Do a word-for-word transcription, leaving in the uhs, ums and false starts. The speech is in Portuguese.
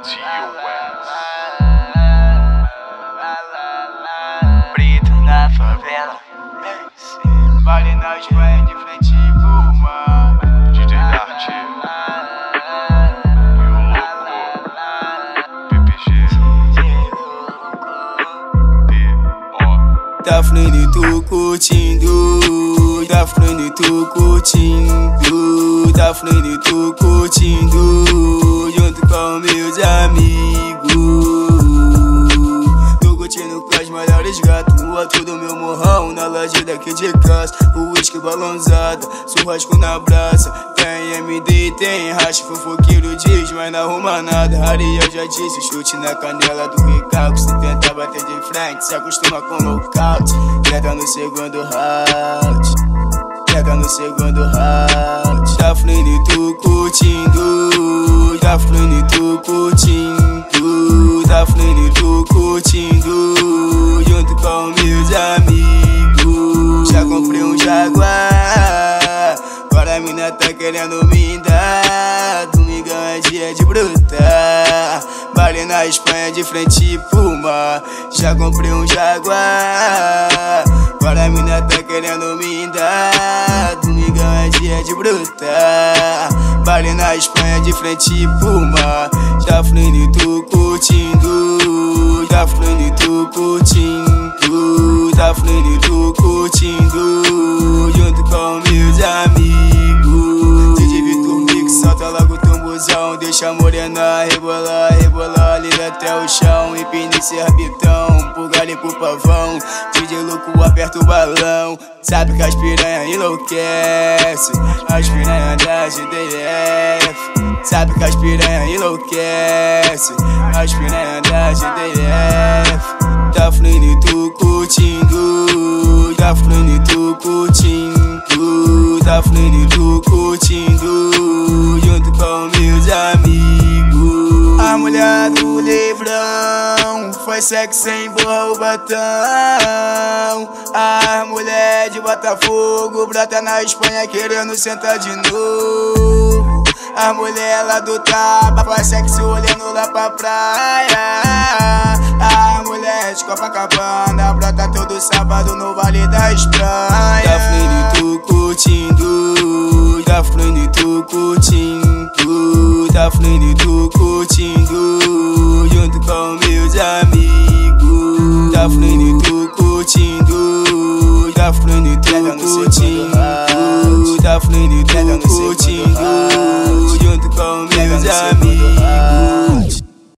Brito na favela, vale na Espanha de frente pro mar. D J Dart e o louco P P G D O. Tá fluindo e tu curtindo, tá fluindo e tu curtindo, tá fluindo e tu curtindo, junto com meus amigos. Tô curtindo com as melhores gatas no alto do meu morrão, na laje daqui de casa, o uísque balãozada, churrasco na brasa. Tem M D, tem racha, fofoqueiro diz, mas não arruma nada. Ariel já disse, chute na canela do recalque. Se tenta bater de frente, se acostuma com nocaute. Pega no segundo round, pega no segundo round. Tá fluindo e tu curtindo, tá fluindo e tu curtindo, tá fluindo e tu curtindo, junto com meus amigos. Já comprei um Jaguar, agora a mina tá querendo me dar. Domingão é dia de brutar, baile na Espanha de frente pro mar. Já comprei um Jaguar, agora a mina tá querendo me dar. Domingão é dia de brutar, baile na Espanha de frente pro mar. Tá fluindo e tu curtindo, tá fluindo e tu curtindo, tá fluindo e tu curtindo, junto com meus amigos. D J Vitor Mix, solta logo o tamborzão, deixa a morena rebolar, rebolar, liga até o chão, empina esse rabitão, pro galho e pro pavão. D J louco aperta o balão, sabe que as piranha enlouquece, as piranha da G D F. Sabe que as piranha enlouquece, as piranha da G D F. Tá fluindo e tu curtindo, tá fluindo e tu curtindo, tá fluindo e tu curtindo, junto com meus amigos. A mulher do Lebrão faz sexo sem borra o batão. A mulher de Botafogo brota na Espanha querendo sentar de novo. A mulher lá do Taba faz sexo olhando lá pra praia. A mulher de Copacabana brota todo sábado no Vale da Espanha. Tá fluindo e tu curtindo, tá fluindo e tu curtindo, tá fluindo e tu curtindo, junto com meus amigos. Tá fluindo e tu curtindo, tá fluindo e tu curtindo, tá fluindo e tu curtindo, junto com meus amigos.